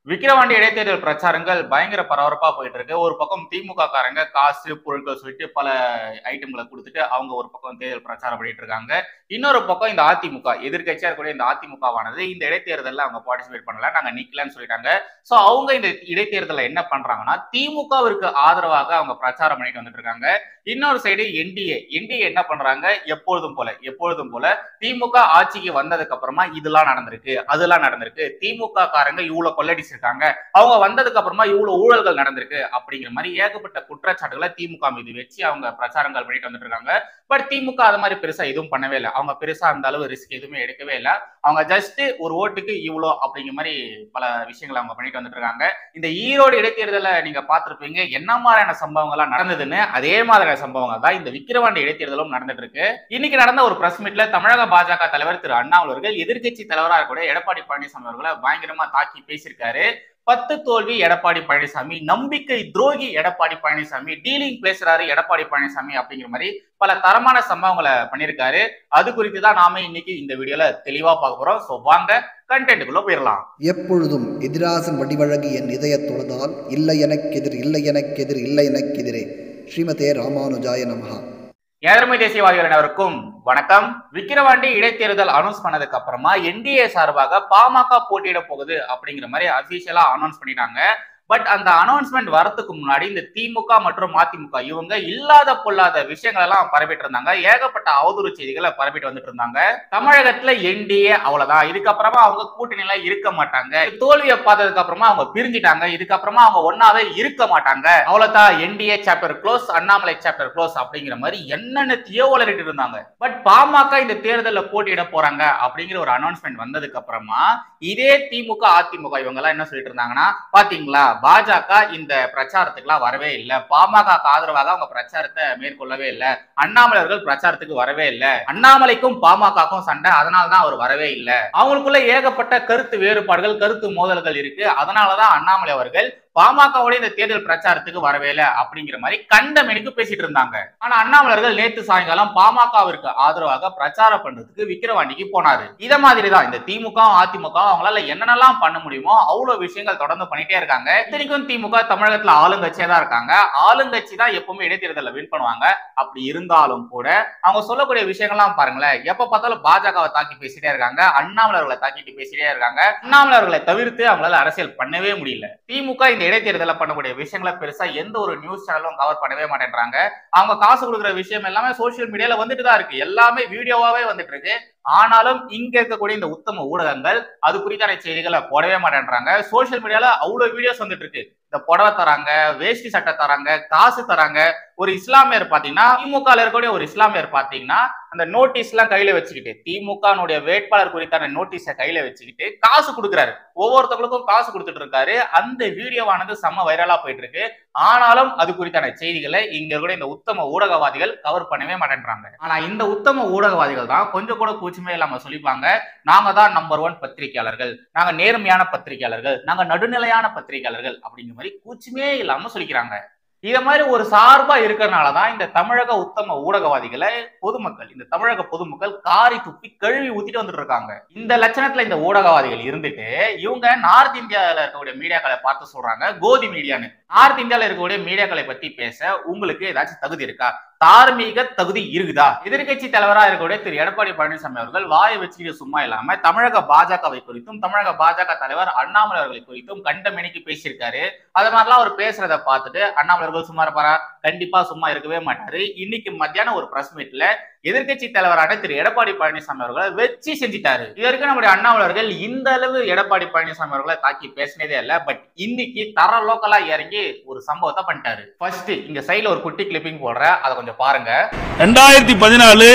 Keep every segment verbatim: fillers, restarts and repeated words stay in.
விக்கிரவாண்டி இடைத்தேர்தல் பிரச்சாரங்கள் பயங்கர பரபரப்பா போயிட்டு இருக்கு. ஒரு பக்கம் திமுக காரங்க காசு பொருட்கள் சொல்லிட்டு பல ஐட்டங்களை கொடுத்துட்டு அவங்க ஒரு பக்கம் தேர்தல் பிரச்சாரம் பண்ணிட்டு இருக்காங்க. இன்னொரு பக்கம் இந்த அதிமுக எதிர்கட்சியா இருக்கக்கூடிய இந்த அதிமுகவானது இந்த இடைத்தேர்தலில் அவங்க பார்ட்டிசிபேட் பண்ணல, நாங்க நிக்கலன்னு சொல்லிட்டாங்க. சோ அவங்க இந்த இடைத்தேர்தலில் என்ன பண்றாங்கன்னா திமுகவிற்கு ஆதரவாக அவங்க பிரச்சாரம் பண்ணிட்டு வந்துட்டு இருக்காங்க. இன்னொரு சைடு என்டிஏ என்டிஏ என்ன பண்றாங்க, எப்பொழுதும் போல எப்பொழுதும் போல திமுக ஆட்சிக்கு வந்ததுக்கு அப்புறமா இதெல்லாம் நடந்திருக்கு அதெல்லாம் நடந்திருக்கு, திமுக காரங்க இவ்வளவு கொள்ளடிச்சு இருக்காங்க, அவங்க வந்ததுக்கு அப்புறமா இவ்வளவு ஊழல்கள் நடந்திருக்கு அப்படிங்கிற மாதிரி ஏகப்பட்ட குற்றச்சாட்டுகளை திமுக மீது வச்சு அவங்க பிரச்சாரங்கள் பண்ணிட்டு வந்துட்டு இருக்காங்க. பட் திமுக அது மாதிரி பெருசா எதுவும் பண்ணவே இல்லை. அவங்க பெருசா அந்த அளவு ரிஸ்க் எதுவுமே எடுக்கவே இல்லை. அவங்க ஜஸ்ட் ஒரு ஓட்டுக்கு இவ்வளோ அப்படிங்கிற மாதிரி பல விஷயங்களை அவங்க பண்ணிட்டு வந்துட்டு இருக்காங்க. இந்த ஈரோடு இடைத்தேர்தலை நீங்க பார்த்திருப்பீங்க, என்ன மாதிரியான சம்பவங்கள்லாம் நடந்ததுன்னு. அதே மாதிரியான சம்பவங்கள் தான் இந்த விக்கிரவாண்டி இடைத்தேர்தலும் நடந்துட்டு இருக்கு. இன்னைக்கு நடந்த ஒரு பிரஸ் மீட்ல தமிழக பாஜக தலைவர் திரு அண்ணாமலை அவர்கள் எதிர்கட்சி தலைவராக கூட எடப்பாடி பழனிசாமி அவர்களை பயங்கரமா தாக்கி பேசியிருக்காரு. பத்து தோல்வி எடப்பாடி பழனிசாமி, நம்பிக்கை துரோகி எடப்பாடி பழனிசாமி, டீலிங் பேசுறாரு எடப்பாடி பழனிசாமி அப்படிங்கிற மாதிரி பல தரமான சம்பவங்களை பண்ணியிருக்காரு. அது குறித்து தான் நாம இன்னைக்கு இந்த வீடியோல தெளிவா பார்க்க போறோம். சோ வாங்க கண்டென்ட்டுக்குள்ள போயிடலாம். எப்பொழுதும் எதிராசன் வடிவழகி என் இதய தொழுதால் இல்லை எனக்கு எதிர் இல்லை எனக்கு எதிர் இல்லை எனக்கு எதிரே ஸ்ரீமதே ராமானுஜாய நமஹா. ஏழமை தேசியவாதிகள் அனைவருக்கும் வணக்கம். விக்கிரவாண்டி இடைத்தேர்தல் அனௌன்ஸ் பண்ணதுக்கு அப்புறமா என்டிஏ சார்பாக பாமக போட்டியிட போகுது அப்படிங்கிற மாதிரி அபிஷியலா அனௌன்ஸ் பண்ணிட்டாங்க. பட் அந்த அனௌன்ஸ்மெண்ட் வரதுக்கு முன்னாடி இந்த திமுக மற்றும் அதிமுக இவங்க இல்லாத பொல்லாத விஷயங்கள் எல்லாம் பரப்பிட்டு இருந்தாங்க. ஏகப்பட்ட அவதூறு செய்திகளை பரப்பிட்டு வந்துட்டு இருந்தாங்க. தமிழகத்துல என்டிஏ அவ்வளவுதான், இதுக்கப்புறமா அவங்க கூட்டணியில இருக்க மாட்டாங்க, தோல்வியை பார்த்ததுக்கு அப்புறமா அவங்க பிரிஞ்சிட்டாங்க, இதுக்கப்புறமா அவங்க ஒன்னாவே இருக்க மாட்டாங்க, அவ்வளவுதான், NDA chapter close, Annamalai chapter close அப்படிங்கிற மாதிரி என்னென்னத்தையோ வளரிட்டு இருந்தாங்க. பட் பாமக இந்த தேர்தலில் போட்டியிட போறாங்க அப்படிங்கிற ஒரு அனௌன்ஸ்மெண்ட் வந்ததுக்கு அப்புறமா இதே திமுக அதிமுக இவங்க எல்லாம் என்ன சொல்லிட்டு இருந்தாங்கன்னா, பாத்தீங்களா பாஜக இந்த பிரச்சாரத்துக்குலாம் வரவே இல்லை, பாமக ஆதரவாக அவங்க பிரச்சாரத்தை மேற்கொள்ளவே இல்லை, அண்ணாமலை அவர்கள் பிரச்சாரத்துக்கு வரவே இல்லை, அண்ணாமலைக்கும் பாமகக்கும் சண்டை அதனாலதான் அவர் வரவே இல்லை, அவங்களுக்குள்ள ஏகப்பட்ட கருத்து வேறுபாடுகள் கருத்து மோதல்கள் இருக்கு, அதனாலதான் அண்ணாமலை அவர்கள் பாமகவோட இந்த தேர்தல் பிரச்சாரத்துக்கு வரவே இல்லை அப்படிங்கிற மாதிரி கண்டமேனிக்கு பேசிட்டு இருந்தாங்க. ஆனா அண்ணாமலர்கள் நேற்று சாயங்காலம் பாமகவிற்கு ஆதரவாக பிரச்சாரம் பண்றதுக்கு விக்கிரவாண்டிக்கு போனாரு. இத மாதிரிதான் இந்த திமுக அதிமுக அவங்களால என்னென்னலாம் பண்ண முடியுமோ அவ்வளவு விஷயங்கள் தொடர்ந்து பண்ணிட்டே இருக்காங்க. இத்தனைக்கும் திமுக தமிழகத்துல ஆளுங்கட்சியா தான் இருக்காங்க. ஆளுங்கட்சி தான் எப்பவுமே இடைத்தேர்தலில் வின் பண்ணுவாங்க. அப்படி இருந்தாலும் கூட அவங்க சொல்லக்கூடிய விஷயங்கள்லாம் பாருங்களேன், எப்ப பார்த்தாலும் பாஜகவை தாக்கி பேசிட்டே இருக்காங்க, அண்ணாமலர்களை தாக்கிட்டு பேசிட்டே இருக்காங்க. அண்ணாமலர்களை தவிர்த்து அவங்களால அரசியல் பண்ணவே முடியல. திமுக இந்த இடைத்தேர்தலில் பண்ணக்கூடிய விஷயங்களை பெருசா எந்த ஒரு நியூஸ் சேனலும் கவர் பண்ணவே மாட்டேன்றாங்க. அவங்க காசு கொடுக்குற விஷயம் எல்லாமே சோசியல் மீடியால வந்துட்டு தான் இருக்கு, எல்லாமே வீடியோவாவே வந்துட்டு இருக்கு. ஆனாலும் இங்க இருக்கக்கூடிய இந்த உத்தம ஊடகங்கள் அது குறித்தான செய்திகளை போடவே மாட்டேன்றாங்க. சோசியல் மீடியால அவ்வளவு வீடியோஸ் வந்துட்டு இருக்கு, இந்த புடவை தராங்க, வேஷ்டி சட்டை தராங்க, காசு தராங்க. ஒரு இஸ்லாமியர் பாத்தீங்கன்னா திமுக இருக்கக்கூடிய ஒரு இஸ்லாமியர் பாத்தீங்கன்னா அந்த நோட்டீஸ் எல்லாம் கையில வச்சுக்கிட்டு திமுக வேட்பாளர் குறித்தான நோட்டீஸை கையில வச்சுக்கிட்டு காசு கொடுக்குறாரு, ஒவ்வொருத்தவங்களுக்கும் காசு கொடுத்துட்டு இருக்காரு. அந்த வீடியோவானது செம்ம வைரலா போயிட்டு இருக்கு. ஆனாலும் அது குறித்தான செய்திகளை இங்க கூட இந்த உத்தம ஊடகவாதிகள் கவர் பண்ணவே மாட்டேன்றாங்க. ஆனா இந்த உத்தம ஊடகவாதிகள் தான் கொஞ்சம் கூட கூச்சமே இல்லாம சொல்லிப்பாங்க, நாங்க தான் நம்பர் ஒன் பத்திரிகையாளர்கள், நாங்க நேர்மையான பத்திரிகையாளர்கள், நாங்க நடுநிலையான பத்திரிகையாளர்கள் அப்படிங்கிற மாதிரி கூச்சமே இல்லாம சொல்லிக்கிறாங்க. இத மாதிரி ஒரு சார்பா இருக்கிறதுனாலதான் இந்த தமிழக உத்தம ஊடகவாதிகளை பொதுமக்கள் இந்த தமிழக பொதுமக்கள் காரி துப்பி கழுவி ஊத்திட்டு வந்துட்டு இருக்காங்க. இந்த லட்சணத்துல இந்த ஊடகவாதிகள் இருந்துட்டு இவங்க நார்த் இந்தியாவில இருக்கக்கூடிய மீடியாக்களை பார்த்து சொல்றாங்க கோதி மீடியான்னு. நார்த் இந்தியாவில இருக்கக்கூடிய மீடியாக்களை பத்தி பேச உங்களுக்கு ஏதாச்சும் தகுதி இருக்கா, தார்மீக தகுதி இருக்குதா? எதிர்கட்சி தலைவராக இருக்கக்கூடிய திரு எடப்பாடி பழனிசாமி அவர்கள் வாயை வச்சுக்கிட்டு சும்மா இல்லாம தமிழக பாஜகவை குறித்தும் தமிழக பாஜக தலைவர் அண்ணாமலை அவர்களை குறித்தும் கண்டமேனிக்கு பேசியிருக்காரு. அது மாதிரிலாம் அவர் பேசுறத பார்த்துட்டு அண்ணாமலை அவர்கள் சும்மா இருப்பாரா? கண்டிப்பா சும்மா இருக்கவே மாட்டாரு. இன்னைக்கு மத்தியானம் ஒரு பிரஸ் மீட்ல எதிர்கட்சி தலைவரான திரு எடப்பாடி பழனிசாமி அவர்களை வச்சு செஞ்சுட்டாரு. இதற்கு நம்முடைய அண்ணாமலை அவர்கள் இந்த அளவு எடப்பாடி பழனிசாமி அவர்களை தாக்கி பேசினதே இல்லை. பட் இன்னைக்கு தர லோக்கலா இறங்கி ஒரு சம்பவத்தை பண்ணிட்டாரு. ஃபர்ஸ்ட் இங்க சைட்ல ஒரு குட்டி கிளிப்பிங் போடுற, அதை கொஞ்சம் பாருங்க. ரெண்டாயிரத்தி பதினாலு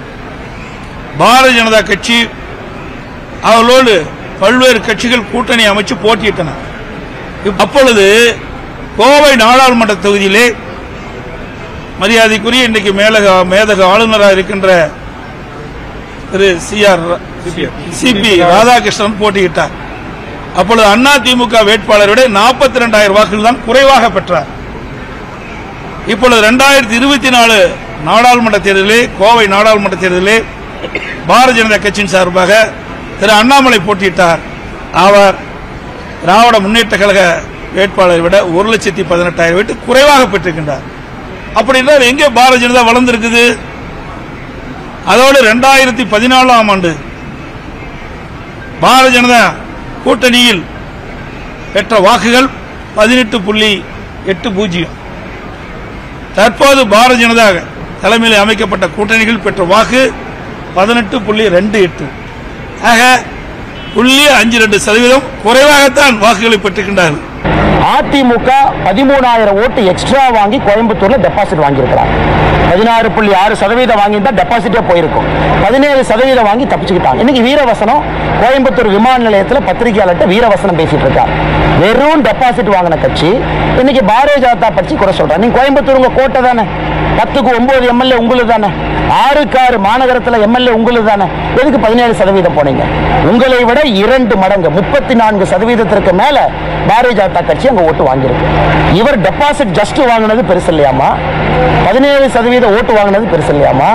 பாரதிய ஜனதா கட்சி அவர்களோடு பல்வேறு கட்சிகள் கூட்டணி அமைச்சு போட்டியிட்டன. அப்பொழுது கோவை நாடாளுமன்ற தொகுதியிலே மரியாதைக்குரிய இன்றைக்கு மேலக மேதக ஆளுநராக இருக்கின்ற Thiru C R C P Radhakrishnan போட்டியிட்டார். அப்பொழுது அண்ணா திமுக வேட்பாளருடைய நாற்பத்தி இரண்டாயிரம் வாக்குகள் தான் குறைவாக பெற்றார். இப்பொழுது இரண்டாயிரத்தி இருபத்தி நாலு நாடாளுமன்ற தேர்தலிலே கோவை நாடாளுமன்ற தேர்தலிலே பாரதிய ஜனதா கட்சியின் சார்பாக திரு அண்ணாமலை போட்டியிட்டார். அவர் திராவிட முன்னேற்ற கழக வேட்பாளரை விட ஒரு லட்சத்தி பதினெட்டாயிரம் வீட்டு குறைவாக பெற்றிருக்கின்றார். அப்படின்னா எங்கே பாரதிய ஜனதா வளர்ந்திருக்குது? அதோடு இரண்டாயிரத்தி பதினாலாம் ஆண்டு பாரதிய ஜனதா கூட்டணியில் பெற்ற வாக்குகள் பதினெட்டு புள்ளி எட்டு பூஜ்ஜியம். தற்போது பாரதிய ஜனதா தலைமையில் அமைக்கப்பட்ட கூட்டணிகள் பெற்ற வாக்கு பதினெட்டு புள்ளி ரெண்டு எட்டு. ஆக புள்ளி அஞ்சு ரெண்டு சதவீதம் குறைவாகத்தான் வாக்குகளை பெற்றிருக்கின்றார்கள். அதிமுக பதிமூணாயிரம் ஓட்டு எக்ஸ்ட்ரா வாங்கி கோயம்புத்தூர்ல டெபாசிட் வாங்கியிருக்கிறார். பதினாறு புள்ளி ஆறு சதவீதம் வாங்கியிருந்தா டெபாசிட்டே போயிருக்கும். பதினேழு சதவீதம் வாங்கி தப்பிச்சுக்கிட்டாங்க. இன்னைக்கு வீரவசனம் கோயம்புத்தூர் விமான நிலையத்தில் பத்திரிகையாளர்கிட்ட வீரவசனம் பேசிட்டு இருக்கார். வெறும் டெபாசிட் வாங்கின கட்சி இன்னைக்கு பாரதிய ஜனதா பற்றி குறை சொல்றாங்க. நீங்க கோயம்புத்தூர் உங்க கோட்டை தானே, பத்துக்கு ஒன்பது எம்எல்ஏ உங்களுக்கு தானே, ஆறுக்கு ஆறு மாநகரத்தில் எம்எல்ஏ உங்களுக்கு தானே, எதுக்கு பதினேழு சதவீதம் போனீங்க? உங்களை விட இரண்டு மடங்கு முப்பத்தி நான்கு சதவீதத்திற்கு மேல பாரதிய ஜனதா கட்சி அங்க ஓட்டு வாங்கியிருக்கு. இவர் டெபாசிட் ஜஸ்ட் வாங்கினது பெருசு இல்லையாமா? பதினேழு சதவீத ஓட்டு வாங்கினது பெருசு இல்லையாமா?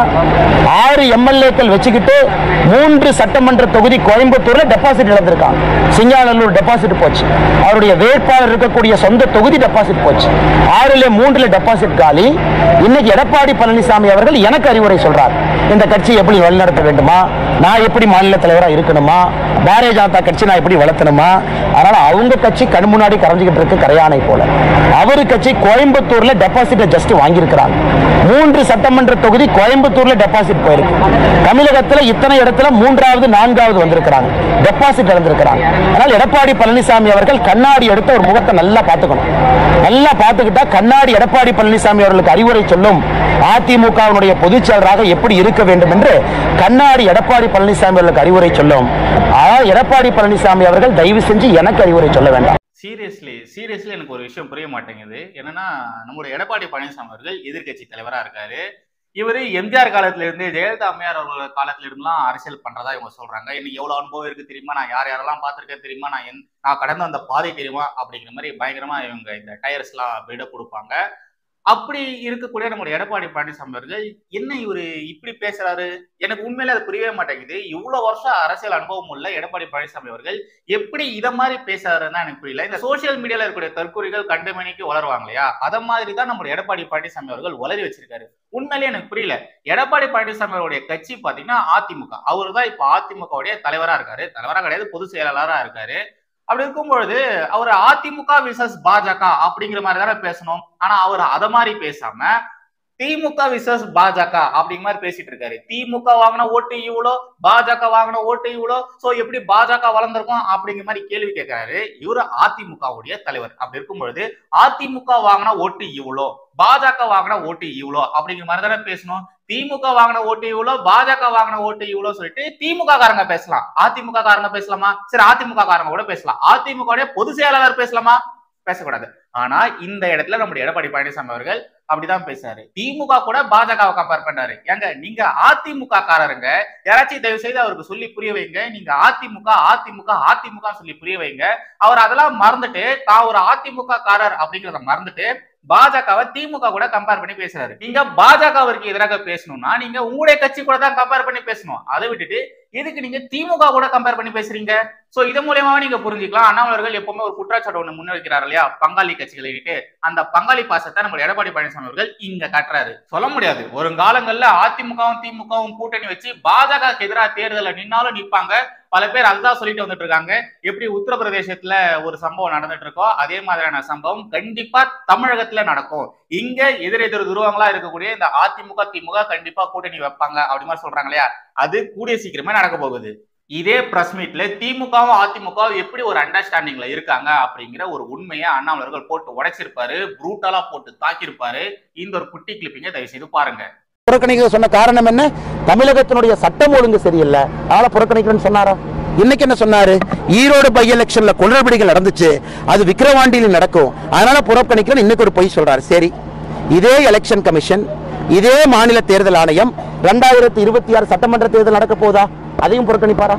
ஆறு எம்எல்ஏக்கள் வச்சுக்கிட்டு மூன்று சட்டமன்ற தொகுதி கோயம்புத்தூர்ல டெபாசிட் இழந்திருக்காங்க. சிங்காநல்லூர் டெபாசிட் போச்சு, அவருடைய வேட்பாளர் இருக்கக்கூடிய சொந்த தொகுதி டெபாசிட் போச்சு. ஆறுல மூன்றுல டெபாசிட் காலி. இன்னைக்கு எடப்பாடி பழனிசாமி அவர்கள் எனக்கு அறிவுரை சொல்றார். இந்த கட்சி எப்படி வழிநடத்த வேண்டுமா, நான் எப்படி மாநில தலைவராக இருக்கணுமா, பாரதிய ஜனதா கட்சி நான் எப்படி வளர்த்தணுமா? அதனால அவங்க கட்சி கண் முன்னாடி கரைஞ்சிக்கிட்டு இருக்கு கரையானை போல. அவரு கட்சி கோயம்புத்தூர்ல டெபாசிட் ஜஸ்ட் வாங்கியிருக்கிறாங்க. மூன்று சட்டமன்ற தொகுதி கோயம்புத்தூர்ல டெபாசிட் போயிருக்கு. தமிழகத்துல இத்தனை இடத்துல மூன்றாவது நான்காவது வந்திருக்கிறாங்க, டெபாசிட் இழந்திருக்கிறாங்க. அதனால எடப்பாடி பழனிசாமி அவர்கள் கண்ணாடி எடுத்து ஒரு முகத்தை நல்லா பார்த்துக்கணும். நல்லா பார்த்துக்கிட்டா கண்ணாடி எடப்பாடி பழனிசாமி அவர்களுக்கு அறிவுரை சொல்லும். அதிமுகவினுடைய பொதுச் செயலராக எப்படி இருக்க வேண்டும் என்று கண்ணாடி எடப்பாடி பழனிசாமி அவர்களுக்கு அறிவுரை சொல்லும். எடப்பாடி பழனிசாமி அவர்கள் தயவு செஞ்சு எனக்கு அறிவுரை சொல்ல வேண்டாம். சீரியஸ்லி சீரியஸ்லி எனக்கு ஒரு விஷயம் புரிய மாட்டேங்குது. என்னன்னா, நம்முடைய எடப்பாடி பழனிசாமி அவர்கள் எதிர்கட்சி தலைவரா இருக்காரு. இவரு எம்ஜிஆர் காலத்துல இருந்து ஜெயலலிதா அம்மையார் அவர்கள் காலத்துல இருந்துலாம் அரசியல் பண்றதா இவங்க சொல்றாங்க. எனக்கு எவ்வளவு அனுபவம் இருக்கு தெரியுமா, நான் யார் யாரெல்லாம் பார்த்திருக்கேன் தெரியுமா, நான் என் நான் கடந்த அந்த பாதை தெரியுமா அப்படிங்கிற மாதிரி பயங்கரமா இவங்க இந்த டயர்ஸ் எல்லாம் பில்டப் கொடுப்பாங்க. அப்படி இருக்கக்கூடிய நம்முடைய எடப்பாடி பழனிசாமி அவர்கள் என்ன இவரு இப்படி பேசுறாரு? எனக்கு உண்மையில அது புரியவே மாட்டேங்குது. இவ்வளவு வருஷம் அரசியல் அனுபவம் உள்ள எடப்பாடி பழனிசாமி அவர்கள் எப்படி இதை மாதிரி பேசுறாருன்னு எனக்கு புரியல. இந்த சோசியல் மீடியால இருக்கக்கூடிய தற்கொலைகள் கண்டமணிக்கு வளருவாங்க இல்லையா, அத மாதிரி தான் நம்முடைய எடப்பாடி பழனிசாமி அவர்கள் வளரி வச்சிருக்காரு. உண்மையிலேயே எனக்கு புரியல. எடப்பாடி பழனிசாமி அவருடைய கட்சி பாத்தீங்கன்னா அதிமுக. அவரு தான் இப்ப அதிமுகவுடைய தலைவரா இருக்காரு. தலைவரா கிடையாது, பொதுச் செயலாளரா இருக்காரு. அப்படி இருக்கும் பொழுது அவர் அதிமுக விசஸ் பாஜக அப்படிங்கிற மாதிரி தானே பேசணும். ஆனா அவர் அத மாதிரி பேசாம திமுக விசஸ் பாஜக அப்படிங்கிற மாதிரி பேசிட்டு இருக்காரு. திமுக வாங்கின ஓட்டு இவ்வளோ, பாஜக வாங்கின ஓட்டு இவ்வளோ, சோ எப்படி பாஜக வளர்ந்திருக்கும் அப்படிங்கிற மாதிரி கேள்வி கேட்கிறாரு. இவரு அதிமுகவுடைய தலைவர். அப்படி இருக்கும் பொழுது அதிமுக வாங்கின ஓட்டு இவ்வளோ, பாஜக வாங்கின ஓட்டு இவ்வளோ அப்படிங்கிற மாதிரி தானே பேசணும். திமுக வாங்கின ஓட்டு இவ்வளோ, பாஜக வாங்கின ஓட்டு இவ்வளோ சொல்லிட்டு திமுக காரங்க பேசலாம், அதிமுக காரங்க பேசலாமா? சரி, அதிமுக காரங்க கூட பேசலாம். அதிமுக பொதுச் செயலாளர் பேசலாமா? பேசக்கூடாது. ஆனா இந்த இடத்துல நம்முடைய எடப்பாடி பழனிசாமி அவர்கள் அப்படிதான் பேசுறாரு. திமுக கூட பாஜகவை கம்பேர் பண்றாரு. ஏங்க, நீங்க அதிமுக காரருங்க, யாராச்சும் தயவு செய்து அவருக்கு சொல்லி புரிய வைங்க. நீங்க அதிமுக அதிமுக அதிமுக சொல்லி புரிய வைங்க. அவர் அதெல்லாம் மறந்துட்டு தான் ஒரு அதிமுக காரர் அப்படிங்கிறத மறந்துட்டு பாஜகவை திமுக கூட கம்பேர் பண்ணி பேசுறாரு. நீங்க பாஜகவிற்கு எதிராக பேசணும்னா நீங்க உங்களுடைய கட்சி கூட தான் கம்பேர் பண்ணி பேசணும். அதை விட்டுட்டு எதுக்கு நீங்க திமுக கூட கம்பேர் பண்ணி பேசுறீங்க? சோ இது மூலியமாவே நீங்க புரிஞ்சுக்கலாம். அண்ணாமலர்கள் எப்பவுமே ஒரு குற்றச்சாட்டு ஒண்ணு முன்வைக்கிறார் இல்லையா, பங்காளி கட்சிகளிட்டு. அந்த பங்காளி பாசத்தை நம்ம எடப்பாடி பழனிசாமி அவர்கள் இங்க கட்டுறாரு. சொல்ல முடியாது, ஒரு காலங்கள்ல அதிமுகவும் திமுகவும் கூட்டணி வச்சு பாஜகவுக்கு எதிராக தேர்தல நின்னாலும் நிற்பாங்க. பல பேர் அதுதான் சொல்லிட்டு வந்துட்டு இருக்காங்க. எப்படி உத்தரப்பிரதேசத்துல ஒரு சம்பவம் நடந்துட்டு இருக்கோ அதே மாதிரியான சம்பவம் கண்டிப்பா தமிழகத்துல நடக்கும். இங்க எதிர் எதிர் துருவங்களா இருக்கக்கூடிய இந்த அதிமுக திமுக கண்டிப்பா கூட்டணி வைப்பாங்க அப்படி மாதிரி சொல்றாங்க இல்லையா, அது கூடிய சீக்கிரமே நடக்க போகுது. இதே பிரஸ் மீட்ல திமுகவும் அதிமுகவும் எப்படி ஒரு அண்டர்ஸ்டாண்டிங்ல இருக்காங்க அப்படிங்கிற ஒரு உண்மையை அண்ணாமலர்கள் போட்டு உடைச்சிருப்பாரு, ப்ரூட்டலா போட்டு தாக்கியிருப்பாரு. இந்த ஒரு குட்டி கிளிப்பிங்க தயவு செய்து பாருங்க. புறக்கணிக்க சொன்ன காரணம் என்ன? தமிழகத்தினுடைய சட்டம் ஒழுங்கு சரியில்லை, அதனால புறக்கணிக்கிறேன்னு சொன்னாரா? இன்னைக்கு என்ன சொன்னாரு? ஈரோடு பை எலெக்ஷன்ல குளறுபடிகள் நடந்துச்சு, அது விக்கிரவாண்டியில் நடக்கும், அதனால புறக்கணிக்கிறேன் இன்னைக்கு ஒரு பொய் சொல்றாரு. சரி, இதே எலெக்ஷன் கமிஷன், இதே மாநில தேர்தல் ஆணையம் இரண்டாயிரத்தி இருபத்தி ஆறு சட்டமன்ற தேர்தல் நடக்க போதா? அதையும் புறக்கணிப்பாரா?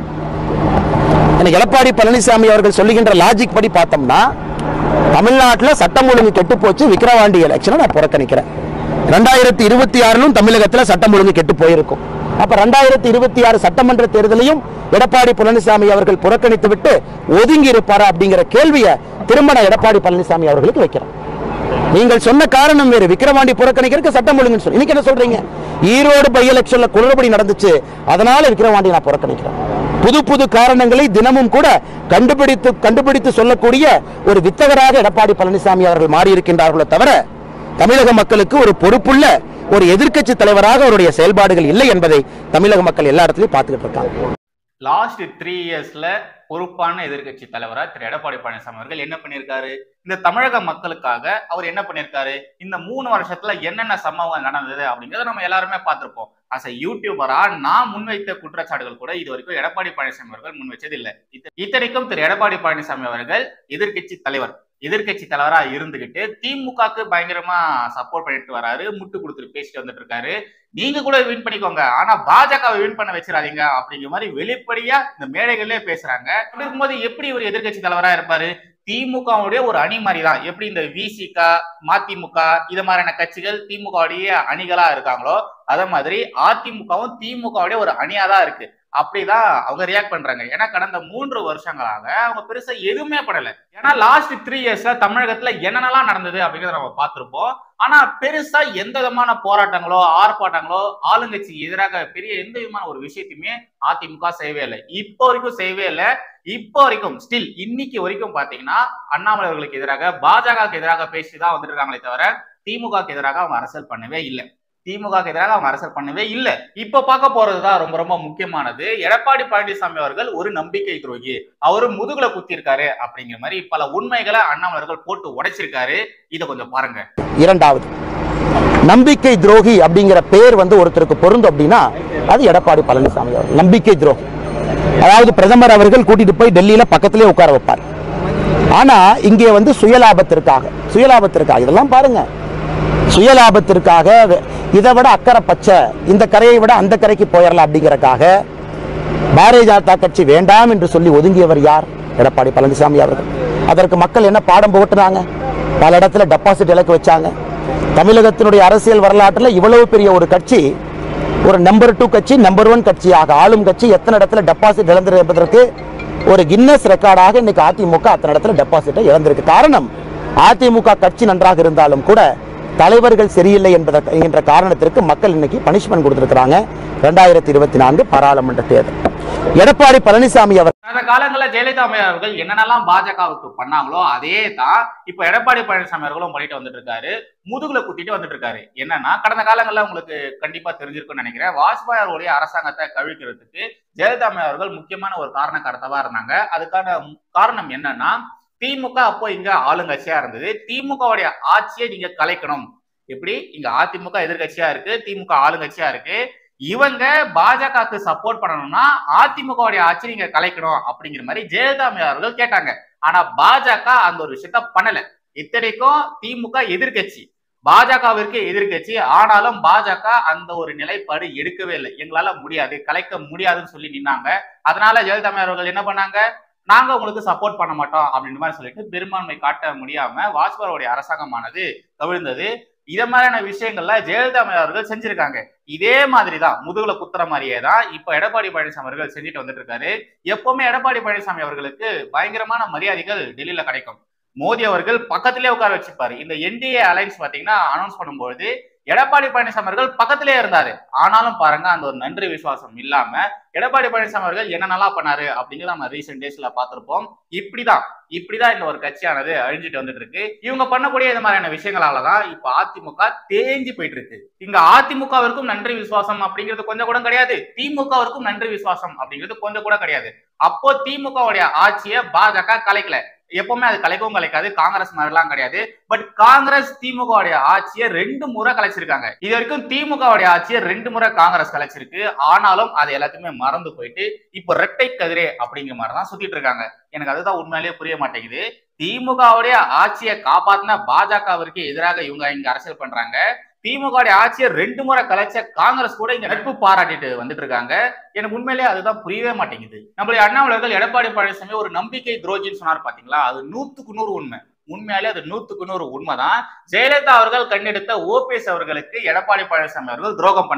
எடப்பாடி பழனிசாமி அவர்கள் சொல்லுகின்ற லாஜிக் படி பார்த்தோம்னா தமிழ்நாட்டில் சட்டம் ஒழுங்கு கெட்டு போச்சு, விக்கிரவாண்டி எலெக்ஷனை நான் புறக்கணிக்கிறேன். இரண்டாயிரத்தி இருபத்தி ஆறிலும் தமிழகத்தில் சட்டம் ஒழுங்கு கெட்டு போயிருக்கும். அப்ப ரெண்டாயிரத்தி இருபத்தி ஆறு சட்டமன்ற தேர்தலையும் எடப்பாடி பழனிசாமி அவர்கள் புறக்கணித்து விட்டு ஒதுங்கி இருப்பாரா அப்படிங்கிற கேள்வியை திரும்ப எடப்பாடி பழனிசாமி அவர்களுக்கு வைக்கிறேன். நீங்கள் சொன்ன காரணம் வேறு, விக்கிரவாண்டி புறக்கணிக்கிறதுக்கு சட்டம் ஒழுங்குன்னு சொல்லி இன்னைக்கு என்ன சொல்றீங்க? ஈரோடு பை எலெக்ஷன்ல குளறுபடி நடந்துச்சு, அதனால விக்கிரவாண்டி நான் புறக்கணிக்கிறேன். புது புது காரணங்களை தினமும் கூட கண்டுபிடித்து கண்டுபிடித்து சொல்லக்கூடிய ஒரு வித்தகராக எடப்பாடி பழனிசாமி அவர்கள் மாறி இருக்கின்றார்களோ தவிர தமிழக மக்களுக்கு ஒரு பொறுப்புள்ள ஒரு எதிர்க்கட்சி தலைவராக அவருடைய செயல்பாடுகள் இல்லை என்பதை தமிழக மக்கள் எல்லா இடத்துலயும் பார்த்துக்கிட்டு இருக்காங்க. லாஸ்ட் த்ரீ இயர்ஸ்ல பொறுப்பான எதிர்கட்சி தலைவரா திரு எடப்பாடி பழனிசாமி அவர்கள் என்ன பண்ணியிருக்காரு? இந்த தமிழக மக்களுக்காக அவர் என்ன பண்ணியிருக்காரு? இந்த மூணு வருஷத்துல என்னென்ன சம்பவங்கள் நடந்தது அப்படிங்கறத நம்ம எல்லாருமே பார்த்திருப்போம். அஸ் அ யூடியூபரா நான் முன்வைத்த குற்றச்சாட்டுகள் கூட இது வரைக்கும் எடப்பாடி பழனிசாமி அவர்கள் முன்வைச்சது இல்லை. இத்தனைக்கும் திரு எடப்பாடி பழனிசாமி அவர்கள் எதிர்கட்சி தலைவர் எதிர்கட்சி தலைவரா இருந்துகிட்டு திமுகக்கு பயங்கரமா சப்போர்ட் பண்ணிட்டு வராரு, முட்டு கொடுத்துட்டு பேசிட்டு வந்துட்டு இருக்காரு. நீங்க கூட வின் பண்ணிக்கோங்க, ஆனா பாஜகவை வின் பண்ண வச்சிடாதீங்க அப்படிங்கிற மாதிரி வெளிப்படையா இந்த மேடைகள்லயே பேசுறாங்க. அப்படி இருக்கும்போது எப்படி ஒரு எதிர்கட்சி தலைவரா இருப்பாரு? திமுகவுடைய ஒரு அணி மாதிரி தான். எப்படி இந்த விசிக, மதிமுக இது மாதிரியான கட்சிகள் திமுகவுடைய அணிகளா இருக்காங்களோ அதே மாதிரி அதிமுகவும் திமுகவுடைய ஒரு அணியா தான் இருக்கு. அப்படிதான் அவங்க ரியாக்ட் பண்றாங்க. ஏன்னா கடந்த மூன்று வருஷங்களாக அவங்க பெருசா எதுவுமே படல. ஏன்னா லாஸ்ட் த்ரீ இயர்ஸ்ல தமிழகத்துல என்னென்னலாம் நடந்தது அப்படிங்கறத நம்ம பார்த்திருப்போம். ஆனா பெருசா எந்த விதமான போராட்டங்களோ ஆர்ப்பாட்டங்களோ ஆளுங்கட்சிக்கு எதிராக பெரிய எந்த விதமான ஒரு விஷயத்தையுமே அதிமுக செய்யவே இல்லை. இப்போ வரைக்கும் செய்யவே இல்லை. இப்போ வரைக்கும் ஸ்டில் இன்னைக்கு வரைக்கும் பாத்தீங்கன்னா அண்ணாமலை அவர்களுக்கு எதிராக பாஜகவுக்கு எதிராக பேசிதான் வந்துட்டு இருக்காங்களே தவிர திமுகவுக்கு எதிராக அவங்க அரசியல் பண்ணவே இல்லை. திமுகவுக்கு எதிராக அவங்க அரசியல் பண்ணவே இல்லை. இப்ப பார்க்க போறதுதான் ரொம்ப ரொம்ப முக்கியமானது. எடப்பாடி பழனிசாமி அவர்கள் ஒரு நம்பிக்கை துரோகி, அவரு முதுகுல குத்தி இருக்காரு அப்படிங்கிற மாதிரி பல உண்மைகளை அண்ணாமலர்கள் போட்டு உடைச்சிருக்காரு. இதை கொஞ்சம் பாருங்க. இரண்டாவது, நம்பிக்கை துரோகி அப்படிங்கிற பேர் வந்து ஒருத்தருக்கு பொருந்தும் அப்படின்னா அது எடப்பாடி பழனிசாமி அவர்கள். நம்பிக்கை துரோகி அதாவது பிரதமர் அவர்கள் கூட்டிட்டு போய் டெல்லியில பக்கத்திலே உட்கார வைப்பார். ஆனா இங்கே வந்து சுயலாபத்திற்காக சுயலாபத்திற்காக இதெல்லாம் பாருங்க, சுயலாபத்திற்காக இதை விட அக்கறை பச்சை, இந்த கரையை விட அந்த கரைக்கு போயிடலாம் அப்படிங்கறக்காக பாரதிய ஜனதா கட்சி வேண்டாம் என்று சொல்லி ஒதுங்கியவர் யார்? எடப்பாடி பழனிசாமி அவர்கள். அதற்கு மக்கள் என்ன பாடம் போட்டுனாங்க? பல இடத்துல டெபாசிட் இலக்கு வச்சாங்க. தமிழகத்தினுடைய அரசியல் வரலாற்றில் இவ்வளவு பெரிய ஒரு கட்சி, ஒரு நம்பர் டூ கட்சி, நம்பர் ஒன் கட்சியாக ஆளும் கட்சி எத்தனை இடத்துல டெபாசிட் இழந்தது என்பதற்கு ஒரு கின்னஸ் ரெக்கார்டாக இன்னைக்கு அதிமுக அத்தனை இடத்துல டெபாசிட்டை இழந்திருக்கு. காரணம், அதிமுக கட்சி நன்றாக இருந்தாலும் கூட தலைவர்கள் சரியில்லை என்பதற்கு என்ற காரணத்திற்கு மக்கள் இன்னைக்கு பனிஷ்மெண்ட் கொடுத்திருக்கிறாங்க. இரண்டாயிரத்தி இருபத்தி நான்கு பாராளுமன்ற தேர்தல் எடப்பாடி பழனிசாமி அவர் கடந்த காலங்களில் ஜெயலலிதா அவர்கள் என்னென்னலாம் பாஜகவுக்கு பண்ணாங்களோ அதே தான் இப்ப எடப்பாடி பழனிசாமி அவர்களும் பண்ணிட்டு வந்துட்டு இருக்காரு. முதுகுல குத்திட்டு வந்துட்டு இருக்காரு. என்னன்னா கடந்த காலங்களில் உங்களுக்கு கண்டிப்பா தெரிஞ்சிருக்கும்னு நினைக்கிறேன். வாஜ்பாய் அவர்களுடைய அரசாங்கத்தை கவிழ்க்கிறதுக்கு ஜெயலலிதா அவர்கள் முக்கியமான ஒரு காரண கருத்தவா இருந்தாங்க. அதுக்கான காரணம் என்னன்னா, திமுக அப்போ இங்க ஆளுங்கட்சியா இருந்தது. திமுகவுடைய ஆட்சியை நீங்க கலைக்கணும். எப்படி இங்க அதிமுக எதிர்கட்சியா இருக்கு, திமுக ஆளுங்கட்சியா இருக்கு. இவங்க பாஜகவுக்கு சப்போர்ட் பண்ணணும்னா அதிமுகவுடைய ஆட்சி நீங்க கலைக்கணும் அப்படிங்கிற மாதிரி ஜெயலலிதா அவர்கள் கேட்டாங்க. ஆனா பாஜக அந்த ஒரு விஷயத்த பண்ணல. இத்தனைக்கும் திமுக எதிர்கட்சி, பாஜகவிற்கு எதிர்கட்சி. ஆனாலும் பாஜக அந்த ஒரு நிலைப்பாடு எடுக்கவே இல்லை. எங்களால முடியாது, கலைக்க முடியாதுன்னு சொல்லி நின்னாங்க. அதனால ஜெயலலிதா அவர்கள் என்ன பண்ணாங்க? நாங்க உங்களுக்கு சப்போர்ட் பண்ண மாட்டோம் அப்படின்ற மாதிரி சொல்லிட்டு பெரும்பான்மை காட்ட முடியாம வாஜ்பாயுடைய அரசாங்கமானது கவிழ்ந்தது. இத மாதிரியான விஷயங்கள்ல ஜெயலலிதா அவர்கள் செஞ்சிருக்காங்க. இதே மாதிரிதான் முதுகுல குத்துற மாதிரியே தான் இப்ப எடப்பாடி பழனிசாமி அவர்கள் செஞ்சுட்டு வந்துட்டு இருக்காரு. எப்பவுமே எடப்பாடி பழனிசாமி அவர்களுக்கு பயங்கரமான மரியாதைகள் டெல்லியில கிடைக்கும். மோடி அவர்கள் பக்கத்திலே உட்கார வச்சுப்பாரு. இந்த என்டிஏ அலைன்ஸ் பாத்தீங்கன்னா அனௌன்ஸ் பண்ணும்போது எடப்பாடி பழனிசாமி அவர்கள் பக்கத்திலே இருந்தாரு. ஆனாலும் பாருங்க, அந்த ஒரு நன்றி விசுவாசம் இல்லாம எடப்பாடி பழனிசாமி அவர்கள் என்ன நல்லா பண்ணாரு அப்படிங்கிறத நம்ம ரீசெண்ட் டேஸ்ல பார்த்திருப்போம். இப்படிதான் இப்படிதான் இந்த ஒரு கட்சியானது அழிஞ்சிட்டு வந்துட்டு இருக்கு. இவங்க பண்ணக்கூடிய இந்த மாதிரியான விஷயங்களாலதான் இப்ப அதிமுக தேஞ்சு போயிட்டு இருக்கு. இங்க அதிமுகவிற்கும் நன்றி விசுவாசம் அப்படிங்கிறது கொஞ்சம் கூட கிடையாது, திமுகவிற்கும் நன்றி விசுவாசம் அப்படிங்கிறது கொஞ்சம் கூட கிடையாது. அப்போ திமுகவுடைய ஆட்சியை பாஜக கலைக்கல. எப்பவுமே அது கலைக்கவும் கலைக்காது, காங்கிரஸ் மாதிரிலாம் கிடையாது. பட் காங்கிரஸ் திமுகவுடைய ஆட்சியை ரெண்டு முறை கலைச்சிருக்காங்க. இது வரைக்கும் திமுகவுடைய ஆட்சியை ரெண்டு முறை காங்கிரஸ் கலைச்சிருக்கு. ஆனாலும் அது எல்லாத்தையுமே மறந்து போயிட்டு இப்போ ரெட்டை கதிரே அப்படிங்கிற மாதிரிதான் சுத்திட்டு இருக்காங்க. எனக்கு அதுதான் உண்மையிலேயே புரிய மாட்டேங்குது. திமுகவுடைய ஆட்சியை காப்பாத்தின பாஜகவிற்கு எதிராக இவங்க இங்க அரசியல் பண்றாங்க. திமுக ஆட்சியை ரெண்டு முறை கலைச்ச காங்கிரஸ் கூட இங்க நட்பு பாராட்டிட்டு வந்துட்டு இருக்காங்க. எனக்கு உண்மையிலேயே அதுதான் புரியவே மாட்டேங்குது. நம்மளுடைய அண்ணாமலர்கள் எடப்பாடி பழனிசாமி ஒரு நம்பிக்கை துரோகின்னு சொன்னார் பாத்தீங்களா, அது நூத்துக்கு நூறு உண்மை. உண்மையாலே அது நூத்துக்கு நூறு உண்மைதான். ஜெயலலிதா அவர்கள் கண்டெடுத்த ஓபிஎஸ் அவர்களுக்கு எடப்பாடி பழனிசாமி அவர்கள் துரோகம் பண்ணாரு.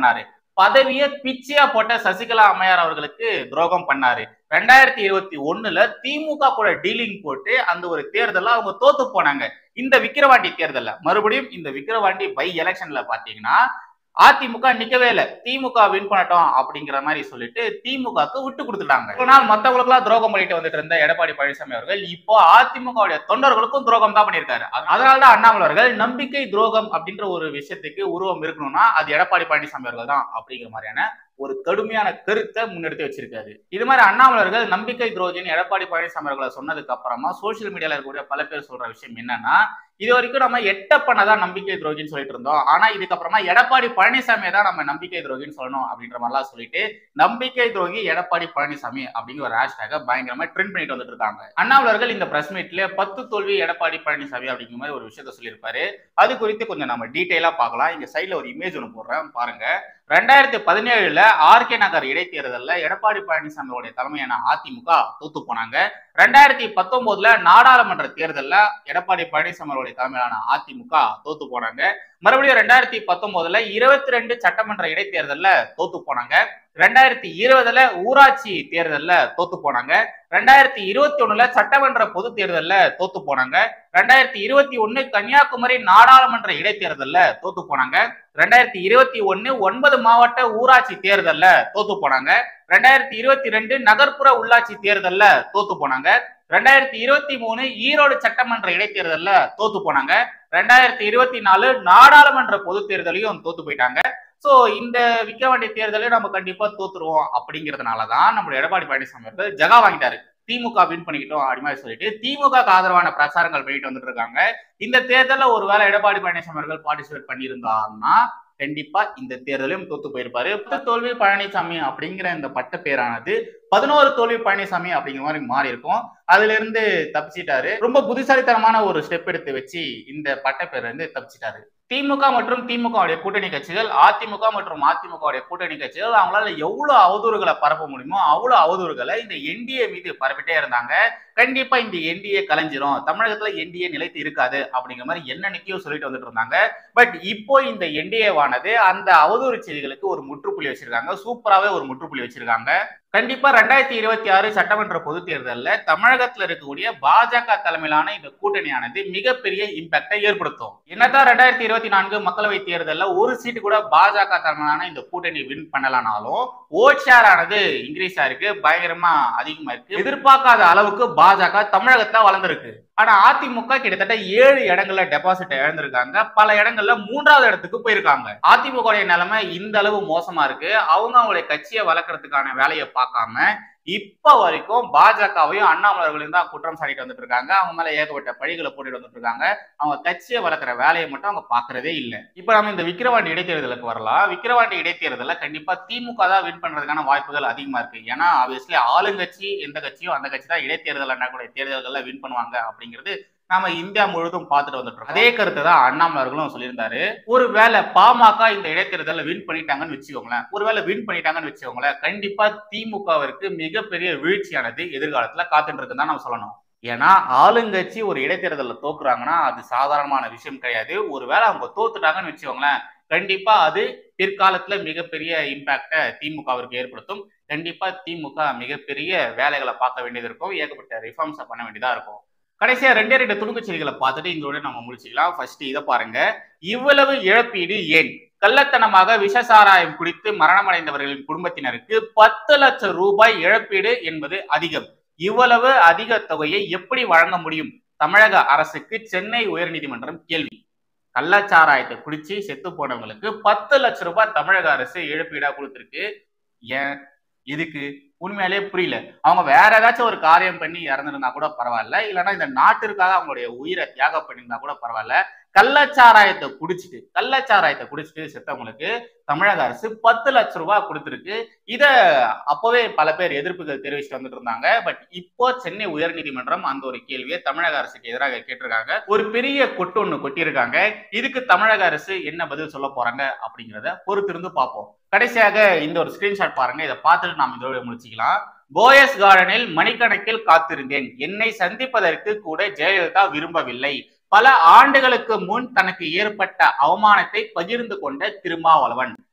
பதவியை பிச்சையா போட்ட சசிகலா அம்மையார் அவர்களுக்கு துரோகம் பண்ணாரு. ரெண்டாயிரத்தி இருபத்தி ஒண்ணுல திமுக கூட டீலிங் போட்டு அந்த ஒரு தேர்தல அவங்க தோத்து போனாங்க. இந்த விக்கிரவாண்டி தேர்தல்ல மறுபடியும் இந்த விக்கிரவாண்டி பை எலெக்ஷன்ல பாத்தீங்கன்னா அதிமுக நிக்கவே இல்ல, திமுக வின் பண்ணட்டும் அப்படிங்கிற மாதிரி சொல்லிட்டு திமுகக்கு விட்டு கொடுத்துட்டாங்க. ஒரு நாள் மத்தவங்களுக்கு எல்லாம் துரோகம் பண்ணிட்டு வந்துட்டு இருந்த எடப்பாடி பழனிசாமி அவர்கள் இப்போ அதிமுகவுடைய தொண்டர்களுக்கும் துரோகம் தான் பண்ணியிருக்காரு. அதனாலதான் அண்ணாமலை அவர்கள் நம்பிக்கை துரோகம் அப்படின்ற ஒரு விஷயத்துக்கு உருவம் இருக்கணும்னா அது எடப்பாடி பழனிசாமி அவர்கள் தான் அப்படிங்கிற மாதிரியான ஒரு கடுமையான கருத்தை முன்னெடுத்து வச்சிருக்காரு. இது மாதிரி அண்ணாமலை அவர்கள் நம்பிக்கை துரோகின்னு எடப்பாடி பழனிசாமி அவர்களை சொன்னதுக்கு அப்புறமா சோசியல் மீடியால இருக்கக்கூடிய பல பேர் சொல்ற விஷயம் என்னன்னா, இது வரைக்கும் நம்ம எட்ட பண்ணதான் நம்பிக்கை துரோகின்னு சொல்லிட்டு இருந்தோம், ஆனா இதுக்கப்புறமா எடப்பாடி பழனிசாமியை தான் நம்ம நம்பிக்கை துரோகின்னு சொல்லணும் அப்படின்ற மாதிரிலாம் சொல்லிட்டு நம்பிக்கை துரோகி எடப்பாடி பழனிசாமி அப்படிங்கிற ஒரு ஹேஷ்டாக பயங்கரமா ட்ரெண்ட் பண்ணிட்டு வந்துட்டு இருக்காங்க. அண்ணாமலை அவர்கள் இந்த பிரஸ் மீட்ல பத்து தோல்வி எடப்பாடி பழனிசாமி அப்படிங்கிற மாதிரி ஒரு விஷயத்த சொல்லியிருப்பாரு. அது குறித்து கொஞ்சம் நம்ம டீட்டெயிலா பார்க்கலாம். இங்க சைட்ல ஒரு இமேஜ் ஒன்று போடுறேன் பாருங்க. ரெண்டாயிரத்தி பதினேழுல ஆர் கே நகர் இடைத்தேர்தல்ல எடப்பாடி பழனிசாமியோட தலைமையான அதிமுக தோத்து போனாங்க. ரெண்டாயிரத்தி பத்தொன்பதுல நாடாளுமன்ற தேர்தல்ல எடப்பாடி பழனிசாமியோட தலைமையிலான அதிமுக தோத்து போனாங்க. மறுபடியும் ரெண்டாயிரத்தி பத்தொன்பதுல இருபத்தி ரெண்டு சட்டமன்ற இடைத்தேர்தல்ல தோத்து போனாங்க. ரெண்டாயிரத்தி இருபதுல ஊராட்சி தேர்தல்ல தோத்து போனாங்க. ரெண்டாயிரத்தி இருபத்தி ஒண்ணுல சட்டமன்ற பொது தேர்தல்ல தோத்து போனாங்க. ரெண்டாயிரத்தி இருபத்தி ஒண்ணு கன்னியாகுமரி நாடாளுமன்ற இடைத்தேர்தல்ல தோத்து போனாங்க. ரெண்டாயிரத்தி இருபத்தி ஒண்ணு ஒன்பது மாவட்ட ஊராட்சி தேர்தல்ல தோத்து போனாங்க. ரெண்டாயிரத்தி இருபத்தி ரெண்டு நகர்ப்புற உள்ளாட்சி தேர்தல்ல தோத்து போனாங்க. ரெண்டாயிரத்தி இருபத்தி மூணு ஈரோடு சட்டமன்ற இடைத்தேர்தல்ல தோத்து போனாங்க. ரெண்டாயிரத்தி இருபத்தி நாலு நாடாளுமன்ற பொது தேர்தலையும் தோத்து போயிட்டாங்க. சோ இந்த விக்கிரவாண்டி தேர்தலை நம்ம கண்டிப்பா தோத்துருவோம் அப்படிங்கிறதுனாலதான் நம்மளுடைய எடப்பாடி பழனிசாமி அவர்கள் ஜகா வாங்கிட்டாரு. திமுக வின் பண்ணிக்கிட்டோம் அப்படி மாதிரி சொல்லிட்டு திமுக ஆதரவான பிரச்சாரங்கள் பண்ணிட்டு வந்துட்டு இருக்காங்க. இந்த தேர்தலில் ஒருவேளை எடப்பாடி பழனிசாமி அவர்கள் பார்ட்டிசிபேட் பண்ணியிருந்தாங்கன்னா கண்டிப்பா இந்த தேர்தலையும் தோத்து போயிருப்பாரு. பத்து தோல்வி பழனிசாமி அப்படிங்கிற இந்த பட்ட பேரானது பதினோரு தோல்வி பழனிசாமி அப்படிங்கிற மாதிரி மாறி இருக்கும். அதுல இருந்து தப்பிச்சிட்டாரு. ரொம்ப புத்திசாலித்தனமான ஒரு ஸ்டெப் எடுத்து வச்சு இந்த பட்ட பேர் இருந்து தப்பிச்சிட்டாரு. திமுக மற்றும் திமுக கூட்டணி கட்சிகள், அதிமுக மற்றும் அதிமுக கூட்டணி கட்சிகள் அவங்களால எவ்வளவு அவதூறுகளை பரப்ப முடியுமோ அவ்வளவு அவதூறுகளை இந்த என்டிஏ மீது பரப்பிட்டே இருந்தாங்க. கண்டிப்பா இந்த என்டிஏ கலைஞ்சிரும், தமிழகத்துல என்டிஏ நிலைத்து இருக்காது அப்படிங்கிற மாதிரி என்னன்னைக்கோ சொல்லிட்டு வந்துட்டு இருந்தாங்க. பட் இப்போ இந்த என்டிஏவானது அந்த அவதூறு செய்திகளுக்கு ஒரு முற்றுப்புள்ளி வச்சிருக்காங்க. சூப்பராகவே ஒரு முற்றுப்புள்ளி வச்சிருக்காங்க. கண்டிப்பா ரெண்டாயிரத்தி இருபத்தி ஆறு சட்டமன்ற பொது தேர்தலில் தமிழகத்தில் இருக்கக்கூடிய பாஜக தலைமையிலான இந்த கூட்டணியானது மிகப்பெரிய இம்பாக்டை ஏற்படுத்தும். என்னதான் ரெண்டாயிரத்தி இருபத்தி நான்கு மக்களவை தேர்தலில் ஒரு சீட்டு கூட பாஜக தலைமையிலான இந்த கூட்டணி வின் பண்ணலனாலும் ஓட் ஷேர் ஆனது இன்க்ரீஸ் ஆயிருக்கு, பயங்கரமா அதிகமா இருக்கு. எதிர்பார்க்காத அளவுக்கு பாஜக தமிழகத்துல வளர்ந்துருக்கு. ஆனா அதிமுக கிட்டத்தட்ட ஏழு இடங்கள்ல டெபாசிட் இழந்திருக்காங்க. பல இடங்கள்ல மூன்றாவது இடத்துக்கு போயிருக்காங்க. அதிமுக நிலைமை இந்த அளவு மோசமா இருக்கு. அவங்க அவங்களுடைய கட்சியை வளர்க்கறதுக்கான வேலையை பார்க்காம இப்ப வரைக்கும் பாஜகவையும் அண்ணாமலைகளையும் தான் குற்றம் சாட்டிட்டு வந்துட்டு இருக்காங்க. அவங்க மேல ஏகப்பட்ட பழிகளை போட்டுட்டு வந்துட்டு இருக்காங்க. அவங்க கட்சியை வளர்க்குற வேலையை மட்டும் அவங்க பாக்குறதே இல்லை. இப்ப நம்ம இந்த விக்கிரவாண்டி இடைத்தேர்தலுக்கு வரலாம். விக்கிரவாண்டி இடைத்தேர்தல கண்டிப்பா திமுக தான் வின் பண்றதுக்கான வாய்ப்புகள் அதிகமா இருக்கு. ஏன்னா ஆப்வியஸ்லி ஆளுங்கட்சி எந்த கட்சியும் அந்த கட்சி தான் இடைத்தேர்தல் நடக்கூடிய தேர்தல்கள்ல வின் பண்ணுவாங்க அப்படிங்கிறது நாம இந்தியா முழுவதும் பார்த்துட்டு வந்துட்டு இருக்கோம். அதே கருத்தை தான் அண்ணாமலை அவர்களும் சொல்லியிருந்தாரு. ஒருவேளை பாமக இந்த இடைத்தேர்தலில் வின் பண்ணிட்டாங்கன்னு வச்சுக்கோங்களேன், ஒருவேளை வின் பண்ணிட்டாங்கன்னு வச்சுக்கோங்களேன், கண்டிப்பா திமுகவிற்கு மிகப்பெரிய வீழ்ச்சியானது எதிர்காலத்துல காத்துட்டு இருக்குன்னு தான் நம்ம சொல்லணும். ஏன்னா ஆளுங்கட்சி ஒரு இடைத்தேர்தலில் தோக்குறாங்கன்னா அது சாதாரணமான விஷயம் கிடையாது. ஒருவேளை அவங்க தோத்துட்டாங்கன்னு வச்சுக்கோங்களேன், கண்டிப்பா அது பிற்காலத்துல மிகப்பெரிய இம்பாக்ட திமுகவிற்கு ஏற்படுத்தும். கண்டிப்பா திமுக மிகப்பெரிய வேலைகளை பார்க்க வேண்டியது இருக்கும், ஏகப்பட்ட ரிஃபார்ம்ஸை பண்ண வேண்டியதா இருக்கும். கடைசியா ரெண்டே ரெண்டு துணுக்கு செய்திகளை பார்த்துட்டு இதோட நம்ம முடிச்சுக்கலாம். ஃபர்ஸ்ட் இதை பாருங்க. இவ்வளவு இழப்பீடு ஏன்? கள்ளத்தனமாக விஷசாராயம் குடித்து மரணமடைந்தவர்களின் குடும்பத்தினருக்கு பத்து லட்சம் ரூபாய் இழப்பீடு என்பது அதிகம். இவ்வளவு அதிக தொகையை எப்படி வழங்க முடியும் தமிழக அரசுக்கு சென்னை உயர்நீதிமன்றம் கேள்வி. கள்ளச்சாராயத்தை குடிச்சு செத்து போனவங்களுக்கு பத்து லட்சம் ரூபாய் தமிழக அரசு இழப்பீடா கொடுத்திருக்கு. ஏன் இதுக்கு உண்மையாலே புரியல. அவங்க வேற ஏதாச்சும் ஒரு காரியம் பண்ணி இறந்துருந்தா கூட பரவாயில்ல, இல்லைன்னா இந்த நாட்டிற்காக அவங்களுடைய உயிரை தியாகம் பண்ணியிருந்தா கூட பரவாயில்ல. கள்ளச்சாராயத்தை குடிச்சிட்டு கள்ளச்சாராயத்தை குடிச்சிட்டு செத்தவங்களுக்கு தமிழக அரசு பத்து லட்சம் ரூபாய் கொடுத்துருக்கு. இத அப்பவே பல பேர் எதிர்ப்புகள் தெரிவிச்சுட்டு வந்துட்டு இருந்தாங்க. பட் இப்போ சென்னை உயர்நீதிமன்றம் அந்த ஒரு கேள்வியை தமிழக அரசுக்கு எதிராக கேட்டிருக்காங்க. ஒரு பெரிய கொட்டு ஒண்ணு கொட்டியிருக்காங்க. இதுக்கு தமிழக அரசு என்ன பதில் சொல்ல போறாங்க அப்படிங்கிறத பொறுத்திருந்து பார்ப்போம். கடைசியாக இந்த ஒரு ஸ்கிரீன்ஷாட் பாருங்க. இதை பார்த்துட்டு நாம் இதோட முடிச்சுக்கலாம். போயஸ் கார்டனில் மணிக்கணக்கில் காத்திருந்தேன். என்னை சந்திப்பதற்கு கூட ஜெயலலிதா விரும்பவில்லை. பல ஆண்டுகளுக்கு முன் தனக்கு ஏற்பட்ட அவமானத்தை பகிர்ந்து கொண்ட திருமாவளவன்.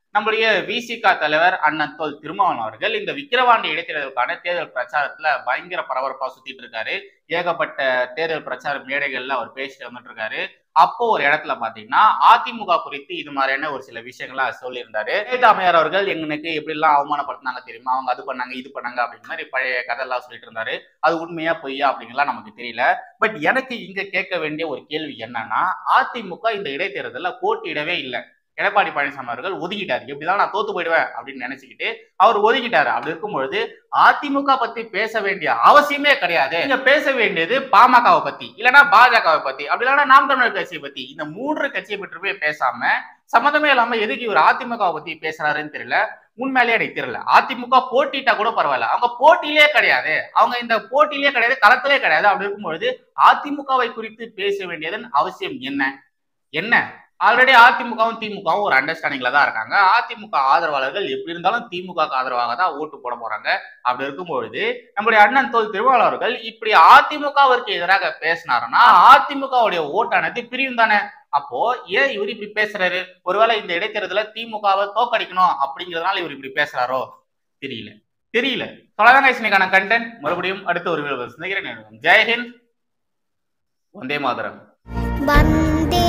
நம்முடைய விசிக தலைவர் அண்ணன் தொல் திருமாவளவன் அவர்கள் இந்த விக்கிரவாண்டி இடைத்தேர்தலுக்கான தேர்தல் பிரச்சாரத்துல பயங்கர பரபரப்பா சுத்திட்டு இருக்காரு. ஏகப்பட்ட தேர்தல் பிரச்சார மேடைகள்ல அவர் பேசிட்டு வந்துட்டு இருக்காரு. அப்போ ஒரு இடத்துல பாத்தீங்கன்னா அதிமுக குறித்து இது மாதிரியான ஒரு சில விஷயங்களா சொல்லியிருந்தாரு. அம்மையார் அவர்கள் எங்களுக்கு எப்படி எல்லாம் அவமானப்படுத்தினாங்க தெரியுமா, அவங்க அது பண்ணாங்க இது பண்ணாங்க அப்படிங்கிற மாதிரி பழைய கதையெல்லாம் சொல்லிட்டு இருந்தாரு. அது உண்மையா பொய்யா அப்படிங்கலாம் நமக்கு தெரியல. பட் எனக்கு இங்க கேட்க வேண்டிய ஒரு கேள்வி என்னன்னா, அதிமுக இந்த இடைத்தேர்தல்ல போட்டியிடவே இல்லை. எடப்பாடி பழனிசாமி அவர்கள் ஒதுக்கிட்டாரு. எப்படிதான் நான் தோத்து போயிடுவேன் அப்படின்னு நினைச்சுக்கிட்டு அவர் ஒதுக்கிட்டாரு. அப்படி இருக்கும் பொழுது அதிமுக பத்தி பேச வேண்டிய அவசியமே கிடையாது. நீங்க பேச வேண்டியது பாமகவை பத்தி, இல்லைன்னா பாஜகவை பத்தி, அப்படி இல்லைன்னா நாம் தமிழர் கட்சியை பத்தி. இந்த மூன்று கட்சியை பற்றி போய் பேசாம சம்மந்தமே இல்லாம எதுக்கு இவர் அதிமுகவை பத்தி பேசுறாருன்னு தெரியல. உண்மையிலேயே எனக்கு தெரியல. அதிமுக போட்டிட்டா கூட பரவாயில்ல, அவங்க போட்டியிலே கிடையாது, அவங்க இந்த போட்டியிலே கிடையாது, களத்திலே கிடையாது. அப்படி இருக்கும் பொழுது அதிமுகவை குறித்து பேச வேண்டியதன் அவசியம் என்ன என்ன ஆல்ரெடி அதிமுகவும் திமுகவும் ஒரு அண்டர்ஸ்டாண்டிங்ல தான் இருக்காங்க. அதிமுக ஆதரவாளர்கள் எப்படி இருந்தாலும் திமுக ஆதரவாக தான் ஓட்டு போட போறாங்க. அப்படி இருக்கும்பொழுது நம்முடைய அண்ணன் தொல் திருமாவளவன் அவர்கள் இப்படி அதிமுகவிற்கு எதிராக பேசினாருன்னா அதிமுகவுடைய ஓட்டானது பிரியும் தானே. அப்போ ஏன் இவர் இப்படி பேசுறாரு? ஒருவேளை இந்த இடைத்தேர்தல திமுகவை தோக்கடிக்கணும் அப்படிங்கிறதுனால இவர் இப்படி பேசுறாரோ தெரியல தெரியல தொலைதாங்க இன்னைக்கான கண்டென்ட். மறுபடியும் அடுத்த ஒரு வீடியோ சந்திக்கிறேன். ஜெய்ஹிந்த், வந்தே மாதரம்.